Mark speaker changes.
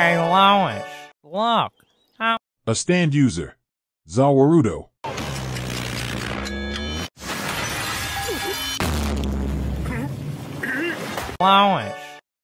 Speaker 1: Hey Lois, look.
Speaker 2: A stand user. Zawarudo.
Speaker 1: Lois.